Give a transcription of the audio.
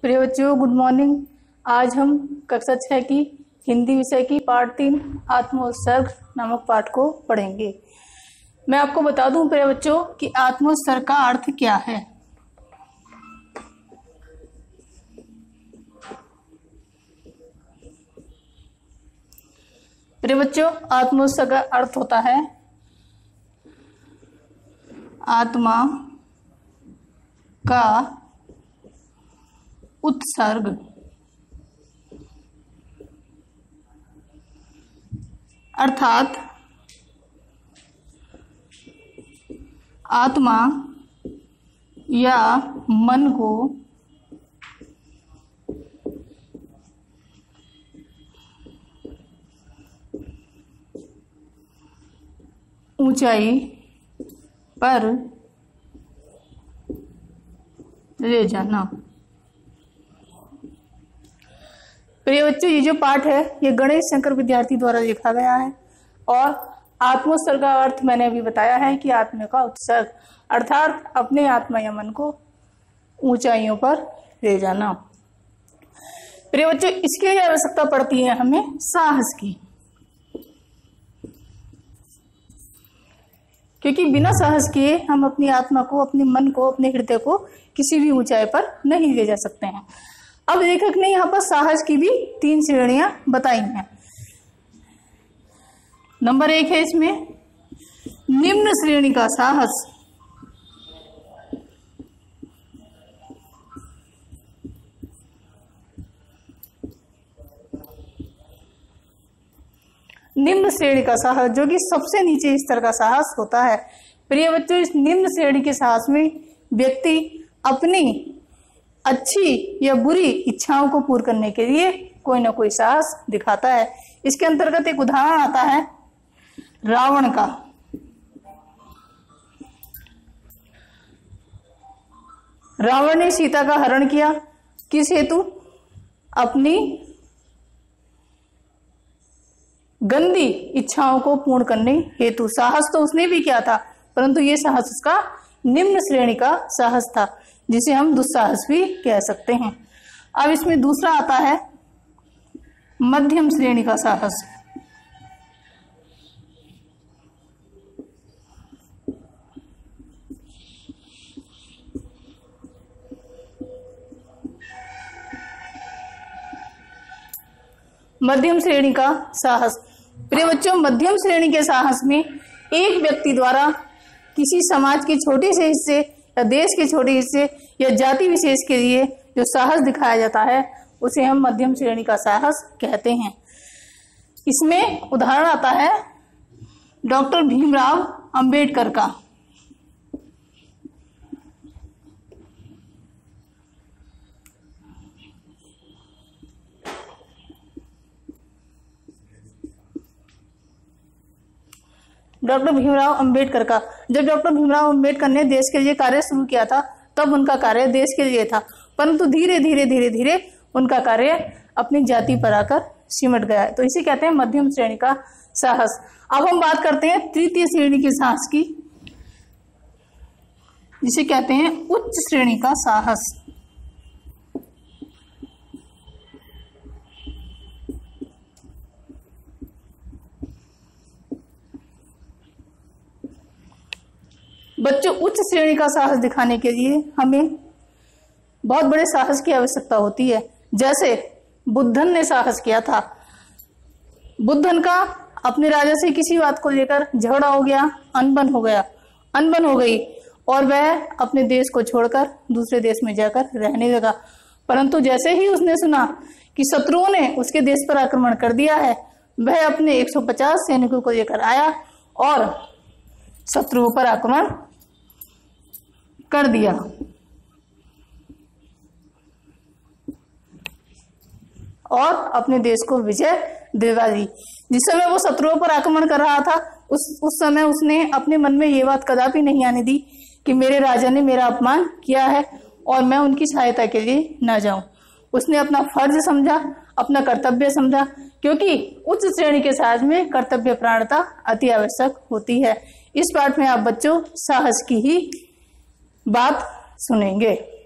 प्रिय बच्चों, good morning. आज हम कक्षा 6 की हिंदी विषय की पाठ 3 आत्मोत्सर्ग नामक पाठ को पढ़ेंगे। मैं आपको बता दूं प्रिय बच्चों कि आत्मोत्सर्ग का अर्थ क्या है। प्रिय बच्चों, आत्मोत्सर्ग का अर्थ होता है आत्मा का उत्सर्ग। अर्थात आत्मा या मन को ऊंचाई पर ले जाना। प्रिय बच्चों, ये जो पाठ है ये गणेश शंकर विद्यार्थी द्वारा लिखा गया है और आत्मोत्सर्ग का अर्थ मैंने अभी बताया है कि आत्मा का उत्सर्ग अर्थात अपने आत्मा या मन को ऊंचाइयों पर ले जाना। प्रिय बच्चों, इसके लिए आवश्यकता पड़ती है हमें साहस की, क्योंकि बिना साहस किए हम अपनी आत्मा को, अपने मन को, अपने हृदय को किसी भी ऊंचाई पर नहीं ले जा सकते हैं। अब लेखक ने यहाँ पर साहस की भी 3 श्रेणियां बताई हैं। नंबर 1 है इसमें निम्न श्रेणी का साहस। निम्न श्रेणी का साहस जो कि सबसे नीचे स्तर का साहस होता है। प्रिय बच्चों, इस निम्न श्रेणी के साहस में व्यक्ति अपनी अच्छी या बुरी इच्छाओं को पूर्ण करने के लिए कोई ना कोई साहस दिखाता है। इसके अंतर्गत एक उदाहरण आता है रावण का। रावण ने सीता का हरण किया, किस हेतु? अपनी गंदी इच्छाओं को पूर्ण करने हेतु। साहस तो उसने भी किया था, परंतु ये साहस उसका निम्न श्रेणी का साहस था, जिसे हम दुस्साहस भी कह सकते हैं। अब इसमें दूसरा आता है मध्यम श्रेणी का साहस। मध्यम श्रेणी का साहस। प्रिय बच्चों, मध्यम श्रेणी के साहस में एक व्यक्ति द्वारा किसी समाज के छोटे से हिस्से या देश के छोटे हिस्से या जाति विशेष के लिए जो साहस दिखाया जाता है उसे हम मध्यम श्रेणी का साहस कहते हैं। इसमें उदाहरण आता है डॉक्टर भीमराव अंबेडकर का। डॉक्टर भीमराव अंबेडकर का, जब डॉक्टर भीमराव अंबेडकर ने देश के लिए कार्य शुरू किया था तब उनका कार्य देश के लिए था, परंतु धीरे धीरे उनका कार्य अपनी जाति पर आकर सिमट गया है। तो इसे कहते हैं मध्यम श्रेणी का साहस। अब हम बात करते हैं तृतीय श्रेणी के साहस की, जिसे कहते हैं उच्च श्रेणी का साहस। बच्चों, उच्च श्रेणी का साहस दिखाने के लिए हमें बहुत बड़े साहस की आवश्यकता होती है। जैसे बुद्धन ने साहस किया था। बुद्धन का अपने राजा से किसी बात को लेकर झगड़ा हो गया, अनबन हो गई और वह अपने देश को छोड़कर दूसरे देश में जाकर रहने लगा। परंतु जैसे ही उसने सुना कि शत्रुओं ने उसके देश पर आक्रमण कर दिया है, वह अपने 150 सैनिकों को लेकर आया और शत्रुओं पर आक्रमण कर दिया। और अपने देश को विजय दिलवा दी। जिस समय वो शत्रुओं पर आक्रमण कर रहा था उस समय उसने अपने मन में ये बात कदापि नहीं आने दी कि मेरे राजा ने मेरा अपमान किया है और मैं उनकी सहायता के लिए ना जाऊं। उसने अपना फर्ज समझा, अपना कर्तव्य समझा, क्योंकि उच्च श्रेणी के साहस में कर्तव्य प्राणता अति आवश्यक होती है। इस पाठ में आप बच्चों साहस की ही बात सुनेंगे।